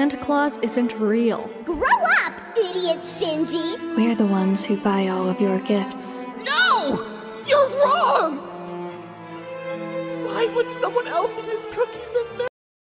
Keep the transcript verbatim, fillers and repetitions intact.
Santa Claus isn't real. Grow up, idiot Shinji! We're the ones who buy all of your gifts. No! You're wrong! Why would someone else eat his cookies and milk?